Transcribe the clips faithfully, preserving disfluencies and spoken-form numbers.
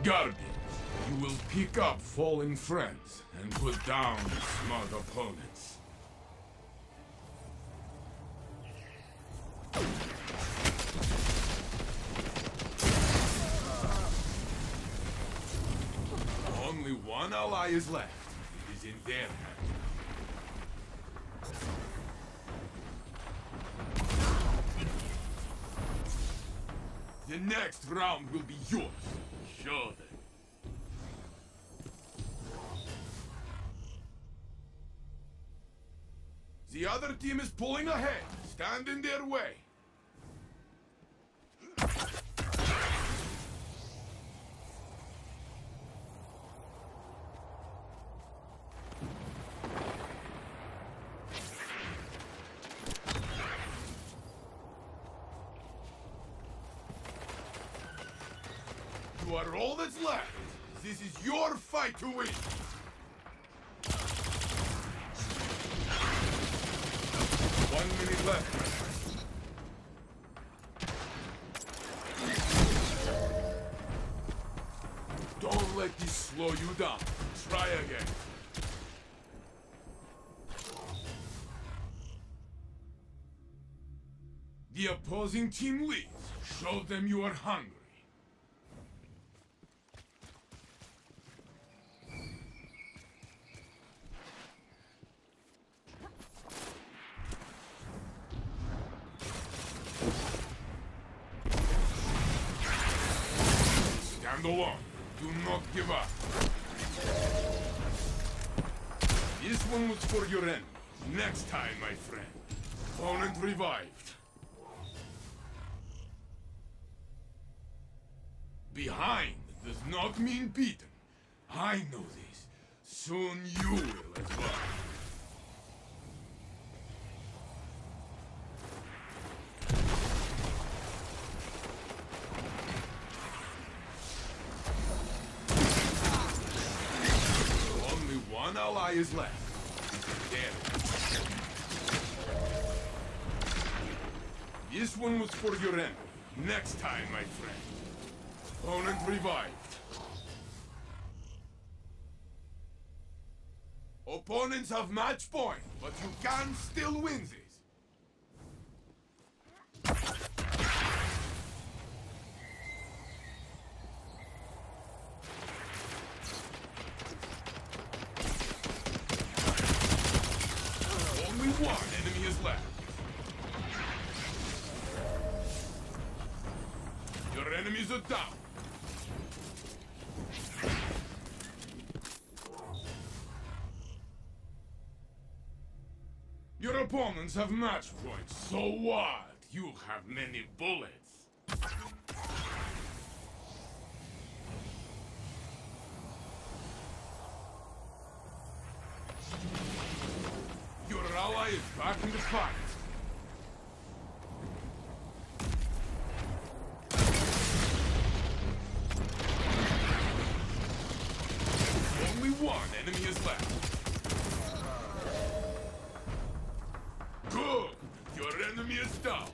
Guardians, you will pick up fallen friends and put down smart opponents. Only one ally is left. It is in their hands. The next round will be yours. Show them. The other team is pulling ahead. Stand in their way. You are all that's left. This is your fight to win. One minute left. Don't let this slow you down. Try again. The opposing team leads. Show them you are hungry. Stand alone. Do not give up. This one was for your enemy. Next time, my friend. Opponent revived. Behind does not mean beaten. I know this. Soon you will as well. One ally is left. Damn. This one was for your enemy. Next time, my friend. Opponent revived. Opponents have match point, but you can still win this. One enemy is left. Your enemies are down. Your opponents have match points, so what? You have many bullets. Your ally is back in the fight. Only one enemy is left. Good! Your enemy is down.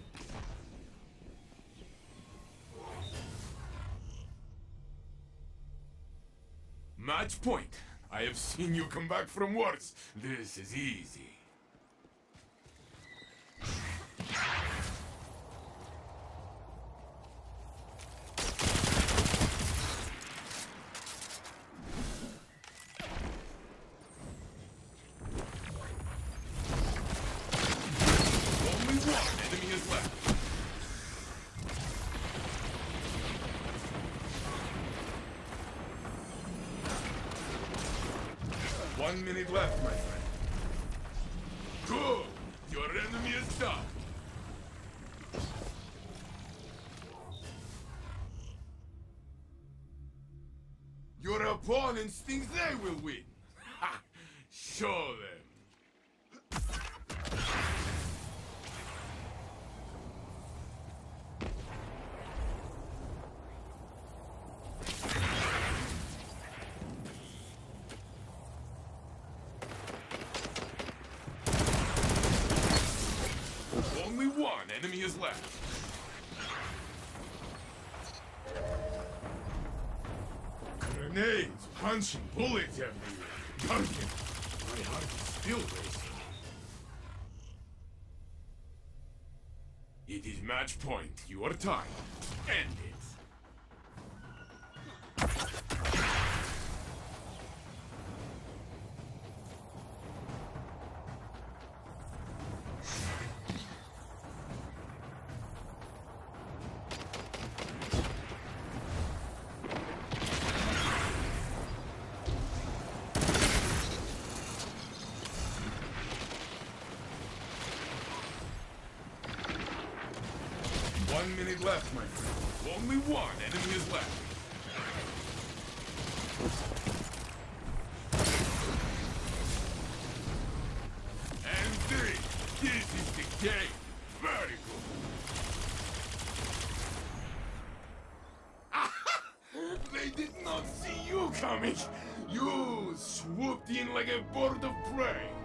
Match point. I have seen you come back from worse. This is easy. Only one enemy is left. One minute left, my friend. Good! Your enemy is down. Your opponents think they will win. Ha! Show them. Only one enemy is left. Grenades, punching, bullets everywhere. Duncan, my heart is still racing. It is match point. You are tied. End it. One minute left, my friend. Only one enemy is left. And three. This is the game. Very good. They did not see you coming. You swooped in like a bird of prey.